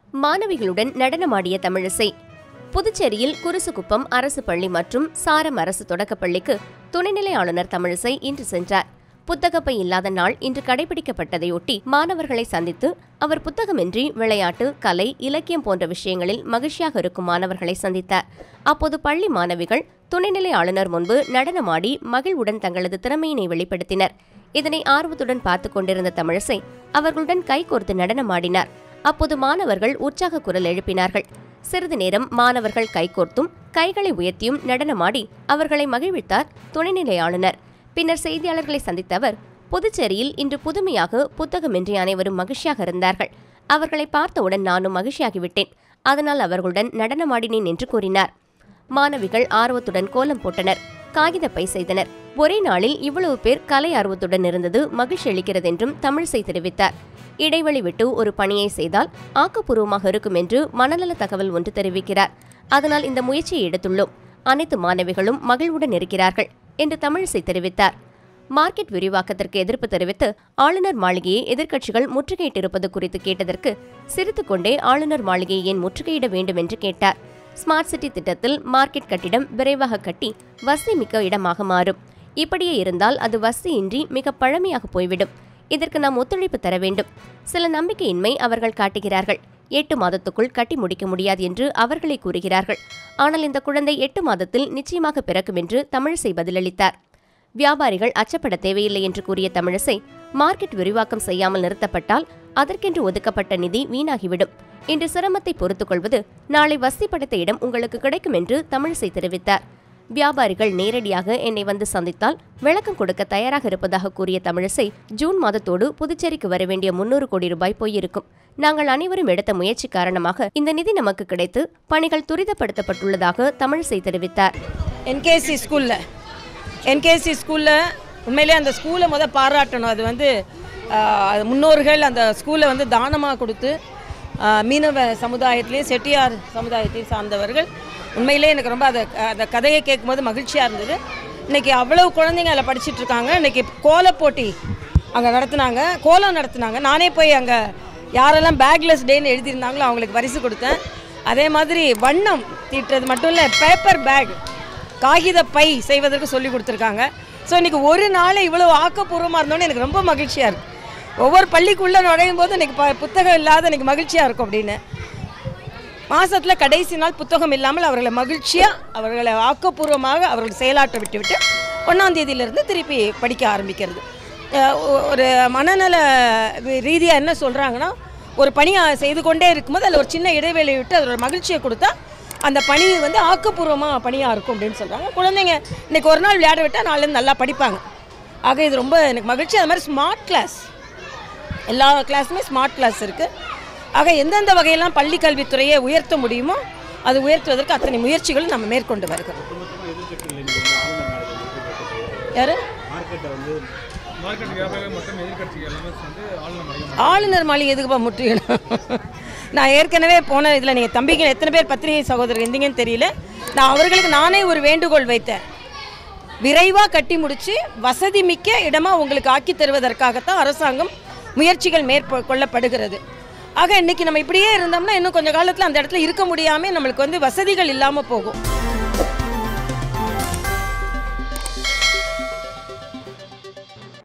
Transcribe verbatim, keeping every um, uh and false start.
மாணவிகளுடன் நடனமாடிய தமிழிசை. புதுச்சேரியில் குருசுகுப்பம் அரசு பள்ளி மற்றும் சாரம் அரசு தொடக்கப்பள்ளிக்கு துணைநிலை ஆளுநர் தமிழிசை இன்று சென்றார். புத்தகப்பை இல்லாத நாள் இன்று கடைபிடிக்கப்பட்டதையொட்டி மாணவர்களை சந்தித்து அவர் புத்தகமின்றி விளையாட்டு, கலை, இலக்கியம் போன்ற விஷயங்களில் மகிழ்ச்சியாக இருக்கும் மாணவர்களை சந்தித்தார். அப்போது பள்ளி மாணவிகள் துணைநிலை ஆளுநர் முன்பு நடனமாடி மகிழ்வுடன் தங்களது திறமையினை வெளிப்படுத்தினர். இதனை ஆர்வத்துடன் பார்த்துக் கொண்டிருந்த தமிழிசை அவர்களுடன் கைகோர்த்து நடனமாடினார். அப்போது மாணவர்கள் உற்சாக குரல் எழுப்பினார்கள். சிறிது நேரம் மாணவர்கள் கைகோர்த்தும் கைகளை உயர்த்தியும் நடனமாடி அவர்களை மகிழ்வித்தார் துணைநிலை ஆளுநர். பின்னர் செய்தியாளர்களை சந்தித்த அவர், புதுச்சேரியில் இன்று புதுமையாக புத்தகமின்றி அனைவரும் மகிழ்ச்சியாக இருந்தார்கள். அவர்களை பார்த்தவுடன் நானும் மகிழ்ச்சியாகிவிட்டேன். அதனால் அவர்களுடன் நடனமாடினேன் என்று கூறினார். மாணவிகள் ஆர்வத்துடன் கோலம் போட்டனர், காகிதப்பை செய்தனர். ஒரே நாளில் இவ்வளவு பேர் கலை ஆர்வத்துடன் இருந்தது மகிழ்ச்சி அளிக்கிறது என்றும் தமிழிசை தெரிவித்தார். இடைவெளி விட்டு ஒரு பணியை செய்தால் ஆக்கப்பூர்வமாக இருக்கும் என்று மனநல தகவல் ஒன்று தெரிவிக்கிறார். அதனால் இந்த முயற்சியை எடுத்துள்ளோம். அனைத்து மாணவிகளும் மகிழ்வுடன் இருக்கிறார்கள் என்று தமிழிசை தெரிவித்தார். மார்க்கெட் விரிவாக்கத்திற்கு எதிர்ப்பு தெரிவித்து ஆளுநர் மாளிகையை எதிர்க்கட்சிகள் முற்றுகையிட்டிருப்பது குறித்து கேட்டதற்கு சிரித்துக்கொண்டே ஆளுநர் மாளிகையை ஏன் முற்றுகையிட வேண்டும் என்று கேட்டார். ஸ்மார்ட் சிட்டி திட்டத்தில் மார்க்கெட் கட்டிடம் விரைவாக கட்டி வசதி மிக்க இடமாக மாறும். இப்படியே இருந்தால் அது வசதியின்றி மிக பழமையாக போய்விடும். இதற்கு நாம் ஒத்துழைப்பு தர வேண்டும். சில நம்பிக்கையின்மை அவர்கள் காட்டுகிறார்கள். எட்டு மாதத்துக்குள் கட்டி முடிக்க முடியாது என்று அவர்களை கூறுகிறார்கள். ஆனால் இந்த குழந்தை எட்டு மாதத்தில் நிச்சயமாக பிறக்கும் என்று தமிழிசை பதிலளித்தார். வியாபாரிகள் அச்சப்பட தேவையில்லை என்று கூறிய தமிழிசை, மார்க்கெட் விரிவாக்கம் செய்யாமல் நிறுத்தப்பட்டால் அதற்கென்று ஒதுக்கப்பட்ட நிதி வீணாகிவிடும். இன்று சிரமத்தை பொறுத்துக் கொள்வது நாளை வசதி படைத்த இடம் உங்களுக்கு கிடைக்கும் என்று தமிழிசை தெரிவித்தார். வியாபாரிகள் நேரடியாக என்னை வந்து சந்தித்தால் விளக்கம் கொடுக்க தயாராக இருப்பதாக கூறிய தமிழிசை, ஜூன் மாதத்தோடு புதுச்சேரிக்கு வர வேண்டிய முன்னூறு கோடி ரூபாய் போயிருக்கும். நாங்கள் அனைவரும் எடுத்த முயற்சி காரணமாக இந்த நிதி நமக்கு கிடைத்து பணிகள் துரிதப்படுத்தப்பட்டுள்ளதாக தமிழிசை தெரிவித்தார். என்கேசி ஸ்கூல்ல என்கேசி ஸ்கூல்ல உண்மையிலே அந்த ஸ்கூலை முத பாராட்டணும். அது வந்து முன்னோர்கள் அந்த ஸ்கூலை வந்து தானமாக கொடுத்து மீனவ சமுதாயத்திலையும் செட்டியார் சமுதாயத்தையும் சார்ந்தவர்கள். உண்மையிலே எனக்கு ரொம்ப அதை அந்த கதையை கேட்கும்போது மகிழ்ச்சியாக இருந்தது. இன்றைக்கி அவ்வளவு குழந்தைங்க அதில் படிச்சுட்டு இருக்காங்க. இன்றைக்கி கோல போட்டி அங்கே நடத்துனாங்க, கோலம் நடத்துனாங்க. நானே போய் அங்கே யாரெல்லாம் பேக்லெஸ் டேன்னு எழுதியிருந்தாங்களோ அவங்களுக்கு பரிசு கொடுத்தேன். அதே மாதிரி வண்ணம் தீட்டுறது மட்டும் இல்லை, பேப்பர் பேக், காகித பை செய்வதற்கு சொல்லி கொடுத்துருக்காங்க. ஸோ இன்றைக்கி ஒரு நாள் இவ்வளோ ஆக்கப்பூர்வமாக இருந்தோன்னு எனக்கு ரொம்ப மகிழ்ச்சியாக இருக்குது. ஒவ்வொரு பள்ளிக்குள்ளே நுழையும் போது இன்றைக்கி ப புத்தகம் இல்லாத இன்றைக்கி மகிழ்ச்சியாக இருக்கும் அப்படின்னு. மாதத்தில் கடைசி நாள் புத்தகம் இல்லாமல் அவர்களை மகிழ்ச்சியாக அவர்களை ஆக்கப்பூர்வமாக அவர்கள் செயலாற்ற விட்டுவிட்டு ஒன்றாம் தேதியிலிருந்து திருப்பி படிக்க ஆரம்பிக்கிறது. ஒரு மனநல ரீதியாக என்ன சொல்கிறாங்கன்னா, ஒரு பணியை செய்து கொண்டே இருக்கும்போது அதில் ஒரு சின்ன இடைவேளை விட்டு அதோட மகிழ்ச்சியை கொடுத்தா அந்த பணி வந்து ஆக்கப்பூர்வமாக பணியாக இருக்கும் அப்படின்னு சொல்கிறாங்க. குழந்தைங்க இன்றைக்கி ஒரு நாள் விளையாட விட்டால் நாளிலேருந்து நல்லா படிப்பாங்க. ஆக இது ரொம்ப எனக்கு மகிழ்ச்சி. அது மாதிரி ஸ்மார்ட் கிளாஸ், எல்லா கிளாஸுமே ஸ்மார்ட் கிளாஸ் இருக்குது. ஆக எந்தெந்த வகையெல்லாம் பள்ளி கல்வித்துறையை உயர்த்த முடியுமோ அது உயர்த்துவதற்கு அத்தனை முயற்சிகளும் நம்ம மேற்கொண்டு வருகிறோம். யாரு ஆளுநர் மாளிகை எதுக்குப்பா முற்றுகணும்? நான் ஏற்கனவே போன இதில் நீங்கள் தம்பிங்க எத்தனை பேர் பத்திரிகை சகோதரர் இருந்தீங்கன்னு தெரியல. நான் அவர்களுக்கு நானே ஒரு வேண்டுகோள் வைத்தேன். விரைவாக கட்டி முடித்து வசதி மிக்க இடமாக உங்களுக்கு ஆக்கி தருவதற்காகத்தான் அரசாங்கம் முயற்சிகள் மேற்கொள்ளப்படுகிறது. ஆக இன்றைக்கி நம்ம இப்படியே இருந்தோம்னா இன்னும் கொஞ்சம் காலத்தில் அந்த இடத்துல இருக்க முடியாமல் நம்மளுக்கு வந்து வசதிகள் இல்லாமல் போகும்.